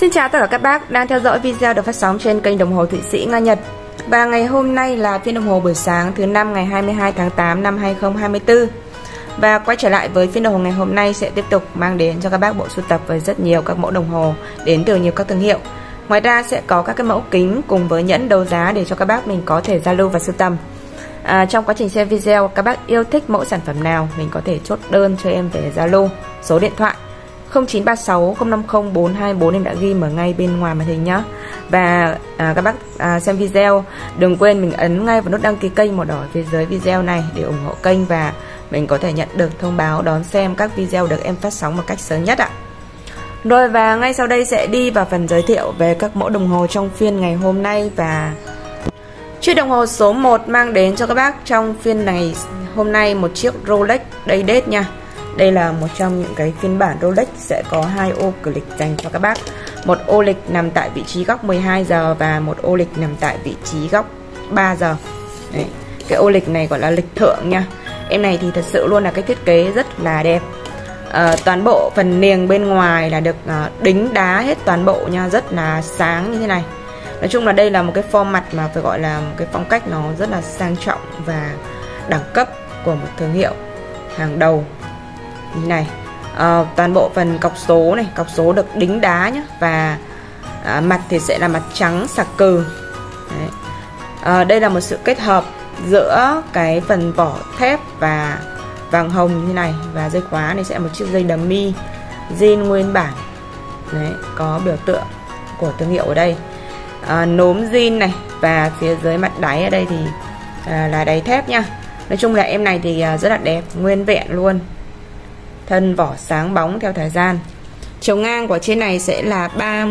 Xin chào tất cả các bác đang theo dõi video được phát sóng trên kênh đồng hồ Thụy Sĩ Nga Nhật. Và ngày hôm nay là phiên đồng hồ buổi sáng thứ 5 ngày 22 tháng 8 năm 2024. Và quay trở lại với phiên đồng hồ ngày hôm nay sẽ tiếp tục mang đến cho các bác bộ sưu tập với rất nhiều các mẫu đồng hồ đến từ nhiều các thương hiệu. Ngoài ra sẽ có các cái mẫu kính cùng với nhẫn đấu giá để cho các bác mình có thể giao lưu và sưu tầm. Trong quá trình xem video các bác yêu thích mẫu sản phẩm nào mình có thể chốt đơn cho em về Zalo, số điện thoại 0936 050 424 em đã ghi ở ngay bên ngoài màn hình nhá. Và các bác xem video đừng quên mình ấn ngay vào nút đăng ký kênh màu đỏ phía dưới video này để ủng hộ kênh và mình có thể nhận được thông báo đón xem các video được em phát sóng một cách sớm nhất ạ. Rồi và ngay sau đây sẽ đi vào phần giới thiệu về các mẫu đồng hồ trong phiên ngày hôm nay. Và chiếc đồng hồ số 1 mang đến cho các bác trong phiên này hôm nay một chiếc Rolex Day Date nha. Đây là một trong những cái phiên bản Rolex sẽ có hai ô cửa lịch dành cho các bác. Một ô lịch nằm tại vị trí góc 12 giờ và một ô lịch nằm tại vị trí góc 3 giờ. Đấy. Cái ô lịch này gọi là lịch thượng nha. Em này thì thật sự luôn là cái thiết kế rất là đẹp. Toàn bộ phần niềng bên ngoài là được đính đá hết toàn bộ nha, rất là sáng như thế này. Nói chung là đây là một cái form mặt mà phải gọi là một cái phong cách nó rất là sang trọng và đẳng cấp của một thương hiệu hàng đầu như này. Toàn bộ phần cọc số này, cọc số được đính đá nhé. Và mặt thì sẽ là mặt trắng sạc cừ. Đây là một sự kết hợp giữa cái phần vỏ thép và vàng hồng như này. Và dây khóa này sẽ là một chiếc dây dummy zin nguyên bản. Đấy, có biểu tượng của thương hiệu ở đây. Nốm zin này. Và phía dưới mặt đáy ở đây thì là đáy thép nha. Nói chung là em này thì rất là đẹp, nguyên vẹn luôn. Thân vỏ sáng bóng theo thời gian. Chiều ngang của trên này sẽ là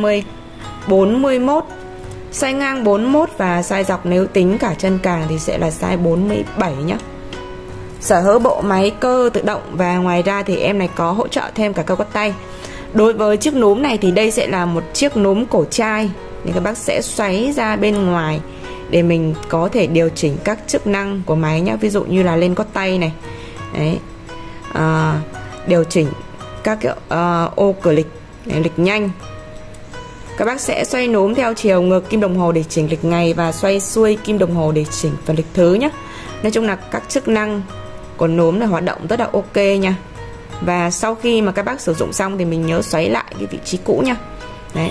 41, size ngang 41 và size dọc nếu tính cả chân càng thì sẽ là size 47 nhé. Sở hữu bộ máy cơ tự động và ngoài ra thì em này có hỗ trợ thêm cả cơ quất tay. Đối với chiếc núm này thì đây sẽ là một chiếc núm cổ chai nên các bác sẽ xoáy ra bên ngoài để mình có thể điều chỉnh các chức năng của máy nhé. Ví dụ như là lên quất tay này. Đấy. Điều chỉnh các cái ô cửa lịch, lịch nhanh. Các bác sẽ xoay núm theo chiều ngược kim đồng hồ để chỉnh lịch ngày và xoay xuôi kim đồng hồ để chỉnh phần lịch thứ nhé. Nói chung là các chức năng của núm là hoạt động rất là ok nha. Và sau khi mà các bác sử dụng xong thì mình nhớ xoáy lại cái vị trí cũ nha. Đấy.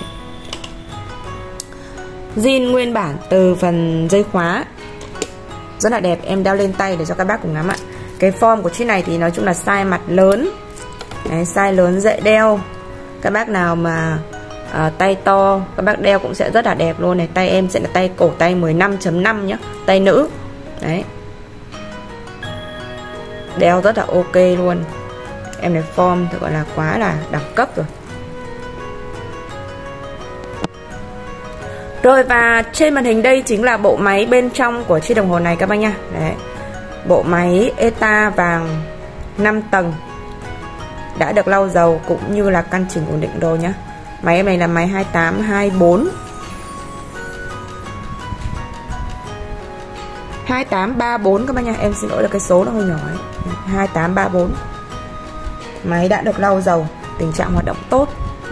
Zin nguyên bản từ phần dây khóa. Rất là đẹp, em đeo lên tay để cho các bác cùng ngắm ạ. Cái form của chiếc này thì nói chung là size mặt lớn. Đấy, size lớn dễ đeo. Các bác nào mà tay to các bác đeo cũng sẽ rất là đẹp luôn này. Tay em sẽ là tay cổ tay 15.5 nhé, tay nữ. Đấy. Đeo rất là ok luôn. Em này form thì gọi là quá là đẳng cấp rồi. Rồi và trên màn hình đây chính là bộ máy bên trong của chiếc đồng hồ này các bác nha. Đấy. Bộ máy ETA vàng 5 tầng đã được lau dầu cũng như là căn chỉnh ổn định rồi nhá. Máy em này là máy 2824 2834 các bác nha. Em xin lỗi là cái số nó hơi nhỏ ấy. 2834. Máy đã được lau dầu, tình trạng hoạt động tốt.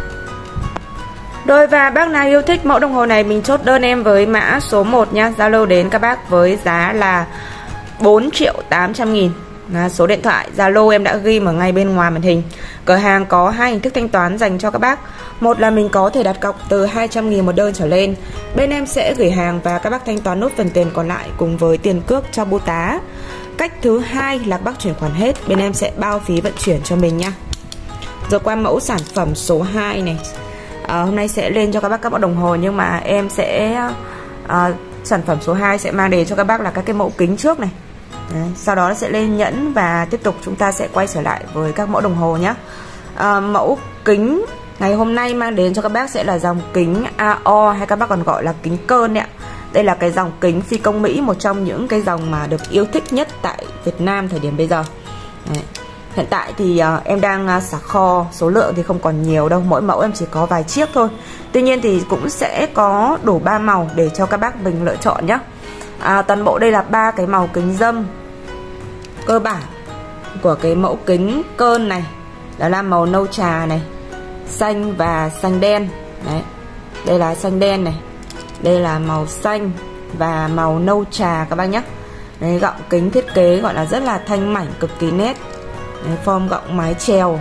Rồi và bác nào yêu thích mẫu đồng hồ này mình chốt đơn em với mã số 1 nha. Zalo đến các bác với giá là 4.800.000. Số điện thoại Zalo em đã ghi ở ngay bên ngoài màn hình. Cửa hàng có hai hình thức thanh toán dành cho các bác. Một là mình có thể đặt cọc từ 200.000 một đơn trở lên. Bên em sẽ gửi hàng và các bác thanh toán nốt phần tiền còn lại cùng với tiền cước cho bưu tá. Cách thứ hai là các bác chuyển khoản hết, bên em sẽ bao phí vận chuyển cho mình nha. Rồi qua mẫu sản phẩm số 2 này. Hôm nay sẽ lên cho các bác các mẫu đồng hồ nhưng mà em sẽ sản phẩm số 2 sẽ mang đến cho các bác là các cái mẫu kính trước này. Đấy, sau đó sẽ lên nhẫn và tiếp tục chúng ta sẽ quay trở lại với các mẫu đồng hồ nhé. Mẫu kính ngày hôm nay mang đến cho các bác sẽ là dòng kính AO hay các bác còn gọi là kính Kern ạ. Đây là cái dòng kính phi công Mỹ, một trong những cái dòng mà được yêu thích nhất tại Việt Nam thời điểm bây giờ. Đấy. Hiện tại thì em đang xả kho, số lượng thì không còn nhiều đâu, mỗi mẫu em chỉ có vài chiếc thôi. Tuy nhiên thì cũng sẽ có đủ 3 màu để cho các bác mình lựa chọn nhé. Toàn bộ đây là 3 cái màu kính râm cơ bản của cái mẫu kính Kern này. Đó là màu nâu trà này, xanh và xanh đen. Đấy. Đây là xanh đen này, đây là màu xanh và màu nâu trà các bác nhé. Đấy, gọng kính thiết kế gọi là rất là thanh mảnh, cực kỳ nét. Đấy, form gọng mái chèo.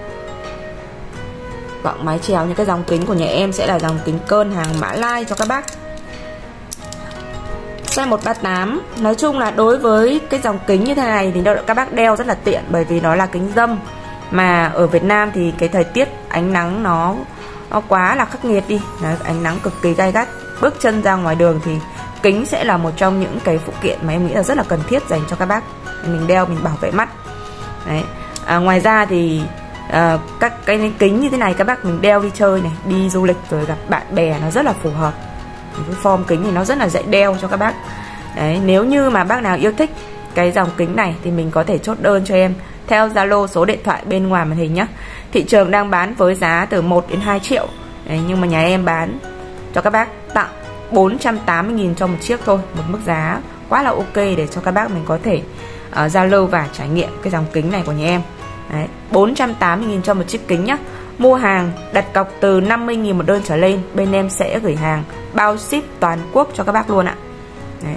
Gọng mái chèo, những cái dòng kính của nhà em sẽ là dòng kính Kơn hàng Mã Lai cho các bác. Size 138. Nói chung là đối với cái dòng kính như thế này thì các bác đeo rất là tiện, bởi vì nó là kính râm. Mà ở Việt Nam thì cái thời tiết ánh nắng nó quá là khắc nghiệt đi. Đấy, ánh nắng cực kỳ gay gắt. Bước chân ra ngoài đường thì kính sẽ là một trong những cái phụ kiện mà em nghĩ là rất là cần thiết dành cho các bác. Mình đeo mình bảo vệ mắt. Đấy. Ngoài ra thì các cái kính như thế này các bác mình đeo đi chơi này, đi du lịch rồi gặp bạn bè nó rất là phù hợp. Cái form kính thì nó rất là dễ đeo cho các bác. Đấy, nếu như mà bác nào yêu thích cái dòng kính này thì mình có thể chốt đơn cho em theo Zalo số điện thoại bên ngoài màn hình nhé. Thị trường đang bán với giá từ 1 đến 2 triệu. Đấy, nhưng mà nhà em bán cho các bác tặng 480.000 cho một chiếc thôi. Một mức giá quá là ok để cho các bác mình có thể giao lưu và trải nghiệm cái dòng kính này của nhà em. Đấy, 480.000 cho một chiếc kính nhá. Mua hàng đặt cọc từ 50.000 một đơn trở lên, bên em sẽ gửi hàng bao ship toàn quốc cho các bác luôn ạ. Đấy.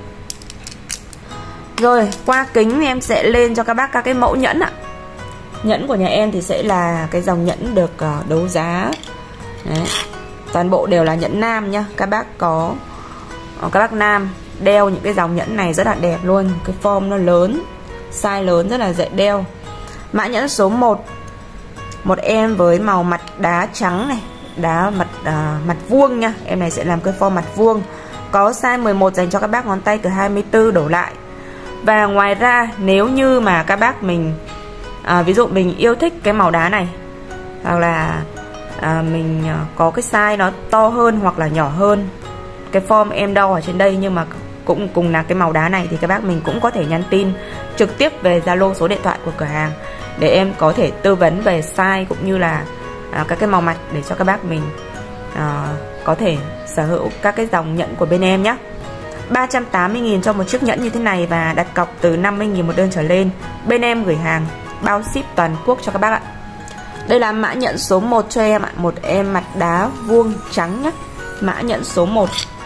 Rồi qua kính em sẽ lên cho các bác các cái mẫu nhẫn ạ. Nhẫn của nhà em thì sẽ là cái dòng nhẫn được đấu giá. Đấy. Toàn bộ đều là nhẫn nam nhá. Các bác có các bác nam đeo những cái dòng nhẫn này rất là đẹp luôn. Cái form nó lớn, size lớn, rất là dễ đeo. Mã nhẫn số 1, một em với màu mặt đá trắng này, đá mặt vuông nha. Em này sẽ làm cái form mặt vuông, có size 11 dành cho các bác ngón tay từ 24 đổ lại. Và ngoài ra nếu như mà các bác mình ví dụ mình yêu thích cái màu đá này, hoặc là mình có cái size nó to hơn hoặc là nhỏ hơn cái form em đo ở trên đây, nhưng mà cũng cùng là cái màu đá này, thì các bác mình cũng có thể nhắn tin trực tiếp về Zalo số điện thoại của cửa hàng để em có thể tư vấn về size cũng như là các cái màu mặt để cho các bác mình có thể sở hữu các cái dòng nhẫn của bên em nhé. 380.000 cho một chiếc nhẫn như thế này và đặt cọc từ 50.000 một đơn trở lên, bên em gửi hàng bao ship toàn quốc cho các bác ạ. Đây là mã nhẫn số 1 cho em ạ, một em mặt đá vuông trắng nhé. Mã nhẫn số 1.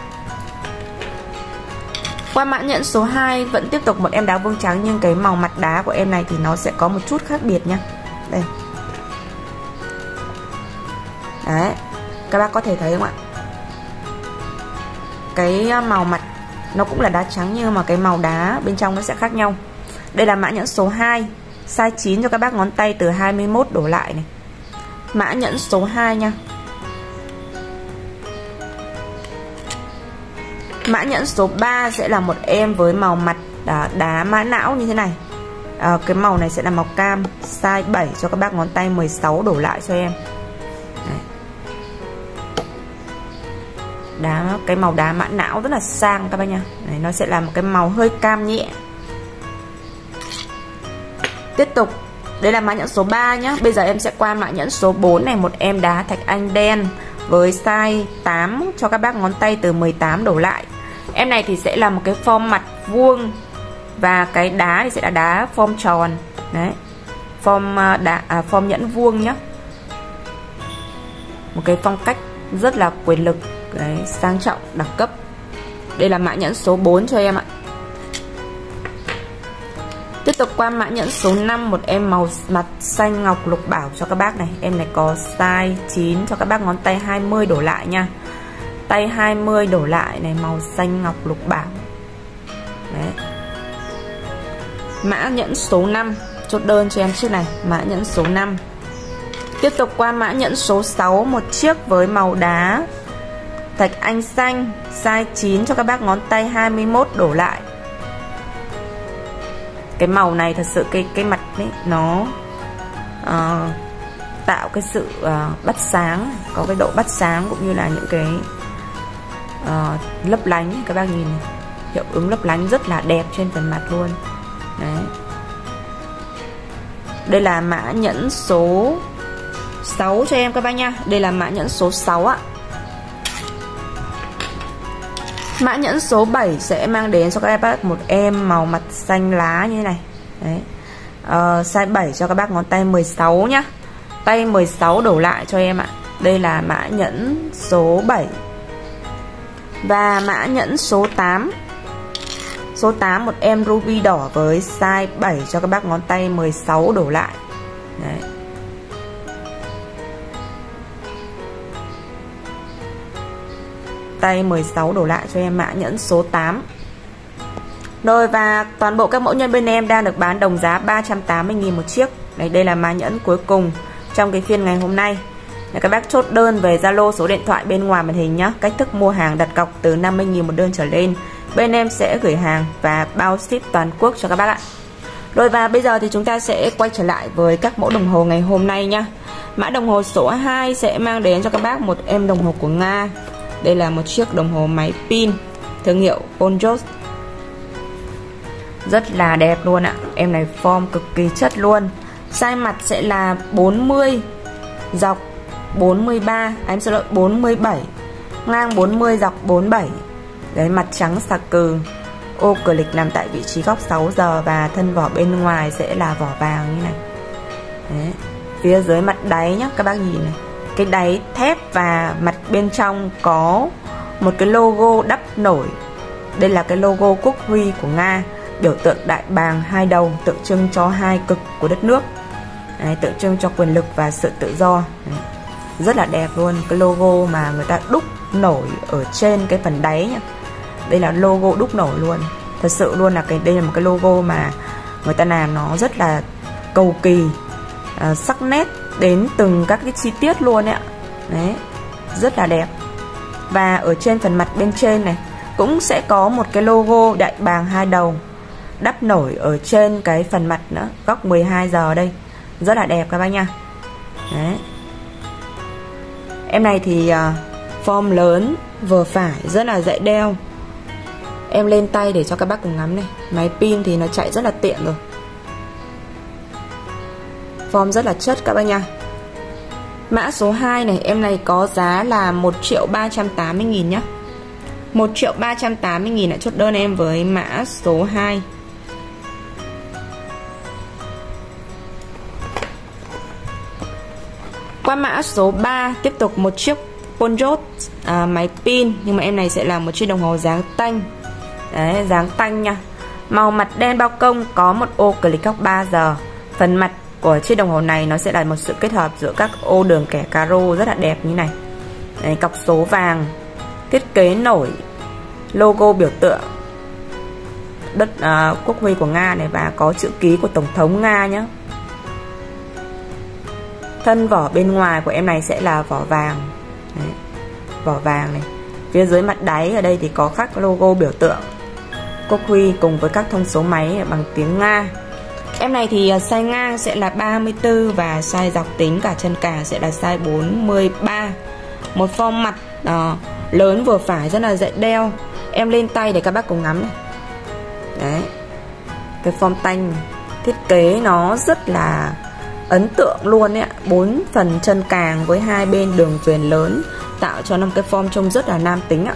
Qua mã nhẫn số 2 vẫn tiếp tục một em đá vuông trắng, nhưng cái màu mặt đá của em này thì nó sẽ có một chút khác biệt nhá. Đây. Đấy, các bác có thể thấy không ạ? Cái màu mặt nó cũng là đá trắng nhưng mà cái màu đá bên trong nó sẽ khác nhau. Đây là mã nhẫn số 2, size 9 cho các bác ngón tay từ 21 đổ lại này. Mã nhẫn số 2 nha. Mã nhẫn số 3 sẽ là một em với màu mặt đá mã não như thế này. Cái màu này sẽ là màu cam, size 7 cho các bác ngón tay 16 đổ lại cho em. Đấy. Cái màu đá mã não rất là sang các bác nha. Đấy, nó sẽ là một cái màu hơi cam nhẹ. Tiếp tục, đây là mã nhẫn số 3 nhá. Bây giờ em sẽ qua mã nhẫn số 4 này, một em đá thạch anh đen với size 8 cho các bác ngón tay từ 18 đổ lại. Em này thì sẽ là một cái form mặt vuông và cái đá thì sẽ là đá form tròn. Đấy. Form nhẫn vuông nhá. Một cái phong cách rất là quyền lực, đấy, sang trọng, đẳng cấp. Đây là mã nhẫn số 4 cho em ạ. Tiếp tục qua mã nhẫn số 5, một em màu mặt xanh ngọc lục bảo cho các bác này. Em này có size 9 cho các bác ngón tay 20 đổ lại nha. Tay 20 đổ lại này, màu xanh ngọc lục bảo. Đấy. Mã nhẫn số 5, chốt đơn cho em chiếc này, mã nhẫn số 5. Tiếp tục qua mã nhẫn số 6, một chiếc với màu đá thạch anh xanh, size 9 cho các bác ngón tay 21 đổ lại. Cái màu này thật sự cái mặt ấy, nó tạo cái sự bắt sáng, có cái độ bắt sáng cũng như là những cái lấp lánh. Các bác nhìn này, hiệu ứng lấp lánh rất là đẹp trên phần mặt luôn. Đấy. Đây là mã nhẫn số 6 cho em các bác nha. Đây là mã nhẫn số 6 ạ. Mã nhẫn số 7 sẽ mang đến cho các bác một em màu mặt xanh lá như thế này. Đấy. Size 7 cho các bác ngón tay 16 nhá. Tay 16 đổ lại cho em ạ. Đây là mã nhẫn số 7. Và mã nhẫn số 8. Số 8 một em ruby đỏ với size 7 cho các bác ngón tay 16 đổ lại. Đấy. Tay 16 đổ lại cho em mã nhẫn số 8. Rồi, và toàn bộ các mẫu nhân bên em đang được bán đồng giá 380.000 một chiếc. Đây là mã nhẫn cuối cùng trong cái phiên ngày hôm nay. Các bác chốt đơn về Zalo số điện thoại bên ngoài màn hình nhé. Cách thức mua hàng đặt cọc từ 50.000 một đơn trở lên. Bên em sẽ gửi hàng và bao ship toàn quốc cho các bác ạ. Rồi, và bây giờ thì chúng ta sẽ quay trở lại với các mẫu đồng hồ ngày hôm nay nhá. Mã đồng hồ số 2 sẽ mang đến cho các bác một em đồng hồ của Nga. Đây là một chiếc đồng hồ máy pin thương hiệu Ponjot. Rất là đẹp luôn ạ. Em này form cực kỳ chất luôn. Size mặt sẽ là 40, dọc 43, em xin lỗi 47, ngang 40, dọc 47. Đấy, mặt trắng sạc cừ. Ô cửa lịch nằm tại vị trí góc 6 giờ và thân vỏ bên ngoài sẽ là vỏ vàng như này. Đấy. Phía dưới mặt đáy nhá, các bác nhìn này. Cái đáy thép và mặt bên trong có một cái logo đắp nổi. Đây là cái logo quốc huy của Nga, biểu tượng đại bàng hai đầu, tượng trưng cho hai cực của đất nước. Đấy, tượng trưng cho quyền lực và sự tự do. Đấy. Rất là đẹp luôn. Cái logo mà người ta đúc nổi ở trên cái phần đáy nhá. Đây là logo đúc nổi luôn. Thật sự luôn là đây là một cái logo mà người ta làm nó rất là cầu kỳ, sắc nét đến từng các cái chi tiết luôn ấy ạ. Đấy, rất là đẹp. Và ở trên phần mặt bên trên này cũng sẽ có một cái logo đại bàng hai đầu đắp nổi ở trên cái phần mặt nữa, góc 12 giờ đây. Rất là đẹp các bác nha. Đấy. Em này thì form lớn vừa phải, rất là dễ đeo. Em lên tay để cho các bác cùng ngắm này. Máy pin thì nó chạy rất là tiện rồi. Form rất là chất các bác nha. Mã số 2 này, em này có giá là 1.380.000 nhá. 1.380.000 đã chốt đơn em với mã số 2. Qua mã số 3 tiếp tục một chiếc Ponjot máy pin, nhưng mà em này sẽ là một chiếc đồng hồ dáng tanh. Đấy, dáng tanh nha. Màu mặt đen bao công, có một ô cửa lịch góc 3 giờ. Phần mặt của chiếc đồng hồ này nó sẽ là một sự kết hợp giữa các ô đường kẻ caro rất là đẹp như này. Đấy, cọc số vàng, thiết kế nổi, logo biểu tượng đất quốc huy của Nga này và có chữ ký của Tổng thống Nga nhé. Thân vỏ bên ngoài của em này sẽ là vỏ vàng. Đấy, vỏ vàng này. Phía dưới mặt đáy ở đây thì có khắc logo biểu tượng quốc huy cùng với các thông số máy bằng tiếng Nga. Em này thì size ngang sẽ là 34 và size dọc tính cả chân cà sẽ là size 43. Một form mặt lớn vừa phải, rất là dễ đeo. Em lên tay để các bác cùng ngắm này. Đấy, cái form tanh thiết kế nó rất là ấn tượng luôn ấy ạ. 4 phần chân càng với hai bên đường viền lớn tạo cho nó cái form trông rất là nam tính ạ.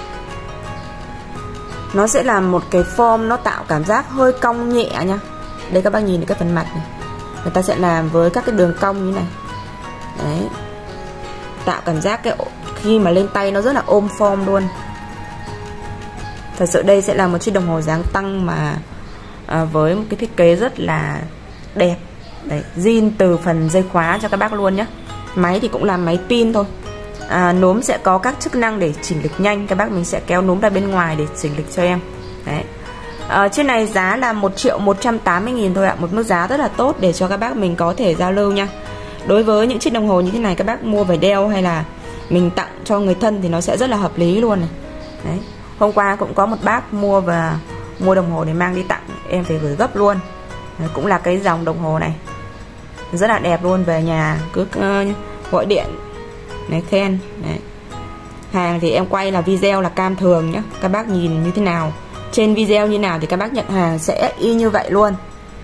Nó sẽ là một cái form nó tạo cảm giác hơi cong nhẹ nha. Đây các bác nhìn cái phần mặt này, người ta sẽ làm với các cái đường cong như này. Đấy, tạo cảm giác cái khi mà lên tay nó rất là ôm form luôn. Thật sự đây sẽ là một chiếc đồng hồ dáng tăng mà với một cái thiết kế rất là đẹp. Đấy, zin từ phần dây khóa cho các bác luôn nhé. Máy thì cũng là máy pin thôi. Núm sẽ có các chức năng để chỉnh lịch nhanh. Các bác mình sẽ kéo núm ra bên ngoài để chỉnh lịch cho em. Đấy. Chiếc này giá là 1.180.000 thôi ạ. Một mức giá rất là tốt để cho các bác mình có thể giao lưu nha. Đối với những chiếc đồng hồ như thế này các bác mua về đeo hay là mình tặng cho người thân thì nó sẽ rất là hợp lý luôn này. Đấy. Hôm qua cũng có một bác mua đồng hồ để mang đi tặng, em phải gửi gấp luôn. Đấy, cũng là cái dòng đồng hồ này rất là đẹp luôn, về nhà cứ gọi điện này khen. Đấy. Hàng thì em quay là video là cam thường nhé. Các bác nhìn như thế nào, trên video như nào thì các bác nhận hàng sẽ y như vậy luôn.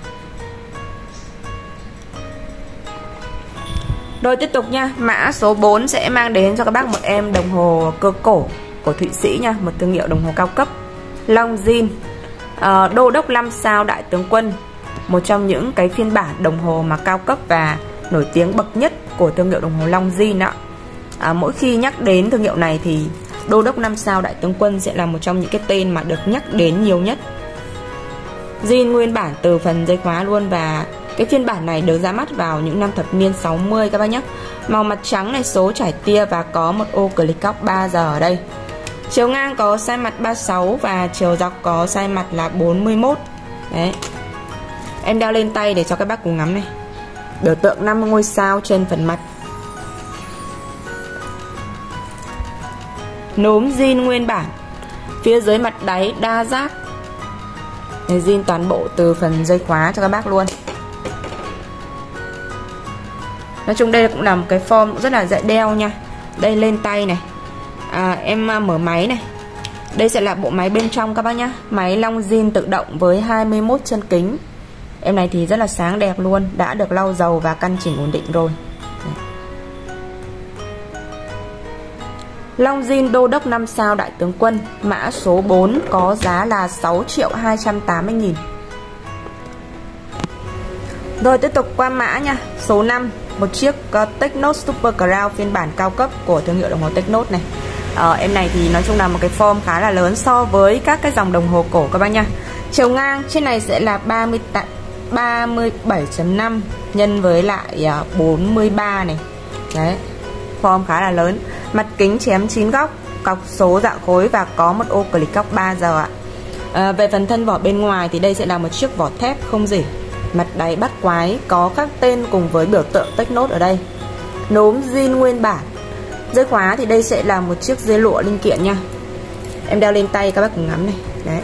Rồi tiếp tục nha. Mã số 4 sẽ mang đến cho các bác một em đồng hồ cơ cổ của Thụy Sĩ nha. Một thương hiệu đồng hồ cao cấp Longines, đô đốc 5 sao đại tướng quân. Một trong những cái phiên bản đồng hồ mà cao cấp và nổi tiếng bậc nhất của thương hiệu đồng hồ Longines ạ. Mỗi khi nhắc đến thương hiệu này thì Đô đốc 5 sao Đại tướng quân sẽ là một trong những cái tên mà được nhắc đến nhiều nhất. Zin nguyên bản từ phần dây khóa luôn, và cái phiên bản này được ra mắt vào những năm thập niên 60 các bác nhé. Màu mặt trắng này, số trải tia và có một ô click góc 3 giờ ở đây. Chiều ngang có size mặt 36 và chiều dọc có size mặt là 41. Đấy. Em đeo lên tay để cho các bác cùng ngắm này. Biểu tượng 5 ngôi sao trên phần mặt. Núm zin nguyên bản. Phía dưới mặt đáy đa giác. Zin toàn bộ từ phần dây khóa cho các bác luôn. Nói chung đây cũng là một cái form rất là dễ đeo nha. Đây lên tay này. Em mở máy này. Đây sẽ là bộ máy bên trong các bác nhá. Máy long zin tự động với 21 chân kính. Em này thì rất là sáng đẹp luôn. Đã được lau dầu và căn chỉnh ổn định rồi. Long zin Đô đốc 5 sao Đại tướng quân, mã số 4, có giá là 6.280.000. Rồi tiếp tục qua mã nha. Số 5, một chiếc Technos Super Crown phiên bản cao cấp của thương hiệu đồng hồ Technos này. Em này thì nói chung là một cái form khá là lớn so với các cái dòng đồng hồ cổ các bác nha. Chiều ngang trên này sẽ là 37.5 nhân với lại 43 này. Đấy. Form khá là lớn. Mặt kính chém 9 góc, cọc số dạng khối và có một ô click góc 3 giờ ạ. Về phần thân vỏ bên ngoài thì đây sẽ là một chiếc vỏ thép không rỉ. Mặt đáy bắt quái, có các tên cùng với biểu tượng Technos ở đây. Núm zin nguyên bản. Dây khóa thì đây sẽ là một chiếc dây lụa linh kiện nha. Em đeo lên tay các bác cùng ngắm này. Đấy.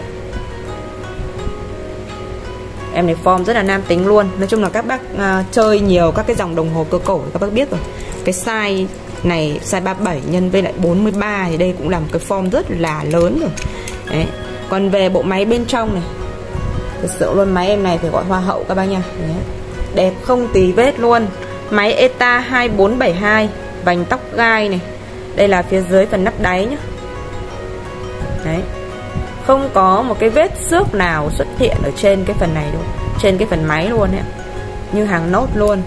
Em này form rất là nam tính luôn. Nói chung là các bác chơi nhiều các cái dòng đồng hồ cơ cổ các bác biết rồi. Cái size này size 37 nhân với lại 43 thì đây cũng là một cái form rất là lớn rồi. Đấy. Còn về bộ máy bên trong này, thực sự luôn máy em này phải gọi hoa hậu các bác nha. Đấy. Đẹp không tì vết luôn. Máy ETA 2472, vành tóc gai này. Đây là phía dưới phần nắp đáy nhá. Đấy. Không có một cái vết xước nào xuất hiện ở trên cái phần này luôn, trên cái phần máy luôn ấy. Như hàng nốt luôn.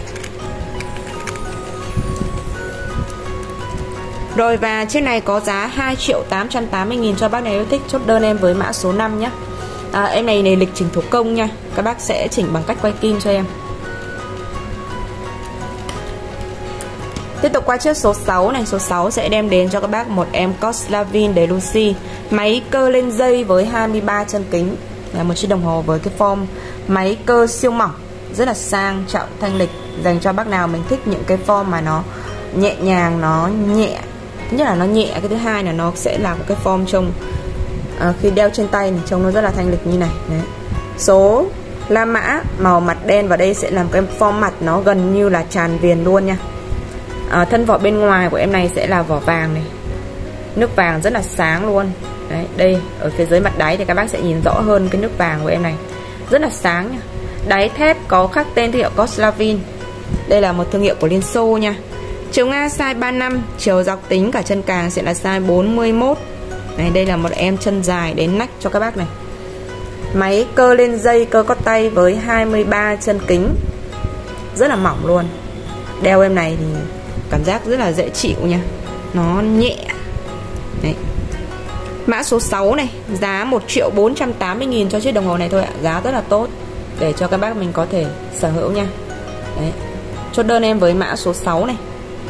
Rồi và chiếc này có giá 2.880.000 cho bác nào yêu thích. Chốt đơn em với mã số 5 nhé. Em này lịch chỉnh thủ công nha. Các bác sẽ chỉnh bằng cách quay kim cho em. Tiếp tục qua chiếc số 6 này. Số 6 sẽ đem đến cho các bác một em Coslavin de Lucy. Máy cơ lên dây với 23 chân kính. Là một chiếc đồng hồ với cái form máy cơ siêu mỏng, rất là sang trọng, thanh lịch. Dành cho bác nào mình thích những cái form mà nó nhẹ nhàng, nó nhẹ. Thứ nhất là nó nhẹ, cái thứ hai là nó sẽ là một cái form trông khi đeo trên tay này, trông nó rất là thanh lịch như này. Đấy. Số La Mã màu mặt đen, và đây sẽ làm cái form mặt nó gần như là tràn viền luôn nha. Thân vỏ bên ngoài của em này sẽ là vỏ vàng này, nước vàng rất là sáng luôn. Đấy, đây ở phía dưới mặt đáy thì các bác sẽ nhìn rõ hơn cái nước vàng của em này, rất là sáng nha. Đáy thép có khắc tên thương hiệu Coslavin. Đây là một thương hiệu của Liên Xô nha. Chiều ngang size 35, chiều dọc tính cả chân càng sẽ là size 41. Đấy, đây là một em chân dài đến nách cho các bác này. Máy cơ lên dây, cơ có tay với 23 chân kính, rất là mỏng luôn. Đeo em này thì cảm giác rất là dễ chịu nha, nó nhẹ. Đấy. Mã số 6 này, giá 1.480.000 cho chiếc đồng hồ này thôi ạ. Giá rất là tốt để cho các bác mình có thể sở hữu nha. Đấy. Chốt đơn em với mã số 6 này.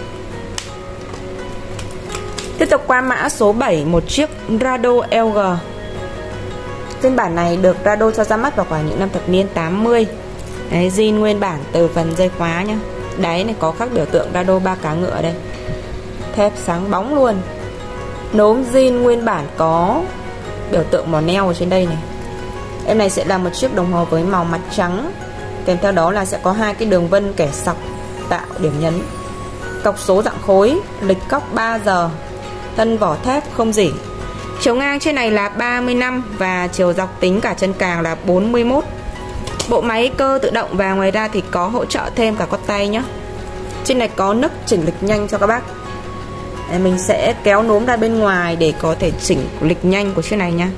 Tiếp tục qua mã số 7, một chiếc Rado LG. Phiên bản này được Rado cho ra mắt vào khoảng những năm thập niên 80. Đấy, zin nguyên bản từ phần dây khóa nhá. Đáy này có khắc biểu tượng Rado 3 cá ngựa ở đây. Thép sáng bóng luôn. Nốm zin nguyên bản có biểu tượng màu neo ở trên đây này. Em này sẽ là một chiếc đồng hồ với màu mặt trắng. Kèm theo đó là sẽ có hai cái đường vân kẻ sọc tạo điểm nhấn. Cọc số dạng khối, lịch cóc 3 giờ. Thân vỏ thép không rỉ. Chiều ngang trên này là 35 và chiều dọc tính cả chân càng là 41. Bộ máy cơ tự động và ngoài ra thì có hỗ trợ thêm cả con tay nhé. Trên này có nấc chỉnh lịch nhanh cho các bác. Mình sẽ kéo núm ra bên ngoài để có thể chỉnh lịch nhanh của chiếc này nha.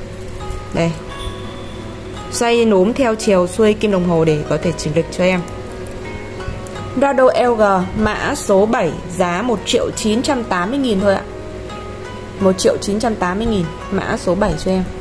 Đây. Xoay núm theo chiều xuôi kim đồng hồ để có thể chỉnh lịch cho em. Rado LG mã số 7 giá 1.980.000 thôi ạ. 1.980.000 mã số 7 cho em.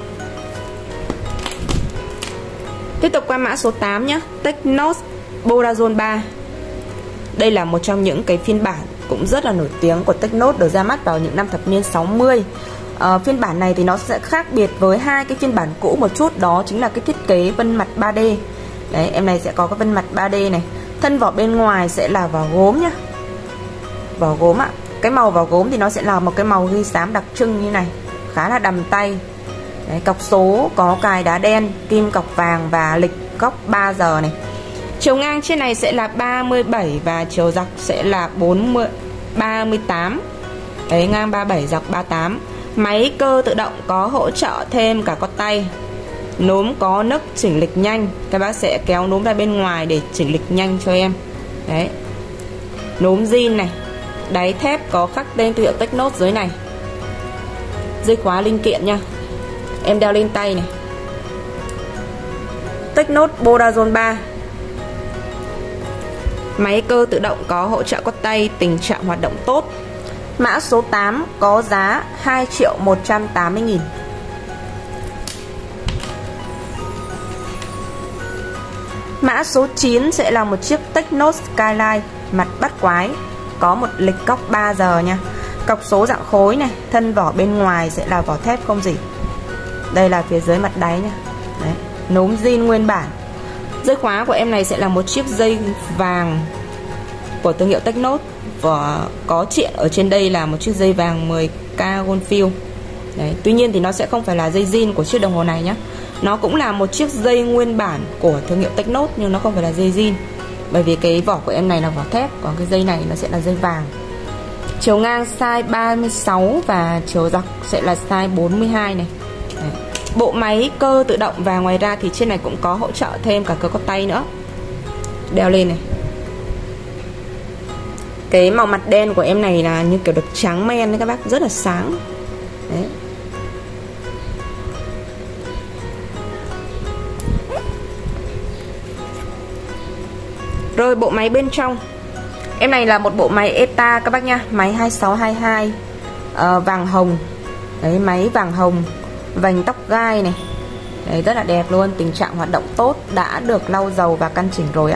Tiếp tục qua mã số 8 nhé. Technos Borazon 3. Đây là một trong những cái phiên bản cũng rất là nổi tiếng của Technos, được ra mắt vào những năm thập niên 60. Phiên bản này thì nó sẽ khác biệt với hai cái phiên bản cũ một chút, đó chính là cái thiết kế vân mặt 3D. Đấy, em này sẽ có cái vân mặt 3D này. Thân vỏ bên ngoài sẽ là vỏ gốm nhá. Vỏ gốm ạ. Cái màu vỏ gốm thì nó sẽ là một cái màu ghi xám đặc trưng như này, khá là đầm tay. Đấy, cọc số có cài đá đen, kim cọc vàng và lịch góc 3 giờ này. Chiều ngang trên này sẽ là 37 và chiều dọc sẽ là 38. Đấy, ngang 37, dọc 38. Máy cơ tự động có hỗ trợ thêm cả con tay. Núm có nấc chỉnh lịch nhanh. Các bác sẽ kéo núm ra bên ngoài để chỉnh lịch nhanh cho em. Đấy. Núm zin này. Đáy thép có khắc tên thương hiệu Technos dưới này. Dây khóa linh kiện nha. Em đeo lên tay này. Technos Borazon 3. Máy cơ tự động có hỗ trợ cốt tay, tình trạng hoạt động tốt. Mã số 8 có giá 2.180.000. Mã số 9 sẽ là một chiếc Technos Skyline mặt bắt quái, có một lịch góc 3 giờ nha. Cọc số dạng khối này, thân vỏ bên ngoài sẽ là vỏ thép không rỉ. Đây là phía dưới mặt đáy nha. Đấy, núm zin nguyên bản. Dây khóa của em này sẽ là một chiếc dây vàng của thương hiệu Technos, và có triện ở trên đây là một chiếc dây vàng 10K Goldfield. Đấy, tuy nhiên thì nó sẽ không phải là dây zin của chiếc đồng hồ này nhé. Nó cũng là một chiếc dây nguyên bản của thương hiệu Technos, nhưng nó không phải là dây zin, bởi vì cái vỏ của em này là vỏ thép, còn cái dây này nó sẽ là dây vàng. Chiều ngang size 36 và chiều dọc sẽ là size 42 này. Đấy. Bộ máy cơ tự động, và ngoài ra thì trên này cũng có hỗ trợ thêm cả cơ có tay nữa. Đeo lên này. Cái màu mặt đen của em này là như kiểu được trắng men đấy các bác, rất là sáng. Đấy. Rồi bộ máy bên trong. Em này là một bộ máy ETA các bác nha, máy 2622 vàng hồng. Đấy, máy vàng hồng, vành tóc gai này. Đấy, rất là đẹp luôn, tình trạng hoạt động tốt, đã được lau dầu và căn chỉnh rồi ạ.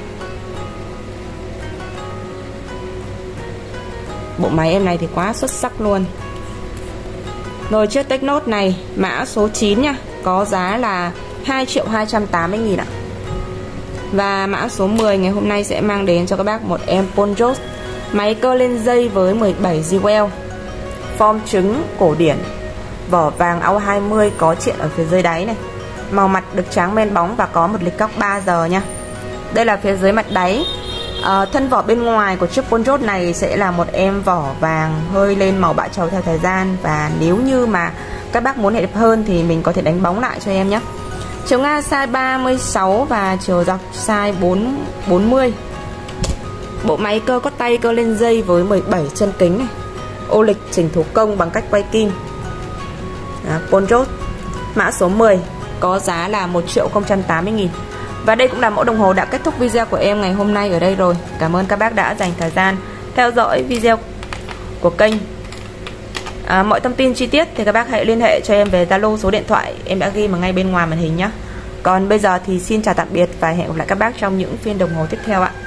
Bộ máy em này thì quá xuất sắc luôn. Rồi chiếc Technos này mã số 9 nha, có giá là 2.280.000 ạ. Và mã số 10 ngày hôm nay sẽ mang đến cho các bác một em Ponjos, máy cơ lên dây với 17 Jewel, form trứng cổ điển, vỏ vàng AU20, có triện ở phía dưới đáy này. Màu mặt được trắng men bóng và có một lịch góc 3 giờ nha. Đây là phía dưới mặt đáy. Thân vỏ bên ngoài của chiếc Ponjos này sẽ là một em vỏ vàng hơi lên màu bã trầu theo thời gian, và nếu như mà các bác muốn đẹp hơn thì mình có thể đánh bóng lại cho em nhé. Chiều ngang size 36 và chiều dọc size 40. Bộ máy cơ có tay cơ lên dây với 17 chân kính này. Ô lịch chỉnh thủ công bằng cách quay kim. Ponjos mã số 10 có giá là 1.080.000. Và đây cũng là mẫu đồng hồ đã kết thúc video của em ngày hôm nay ở đây rồi. Cảm ơn các bác đã dành thời gian theo dõi video của kênh. Mọi thông tin chi tiết thì các bác hãy liên hệ cho em về Zalo, số điện thoại em đã ghi mà ngay bên ngoài màn hình nhé. Còn bây giờ thì xin chào tạm biệt và hẹn gặp lại các bác trong những phiên đồng hồ tiếp theo ạ.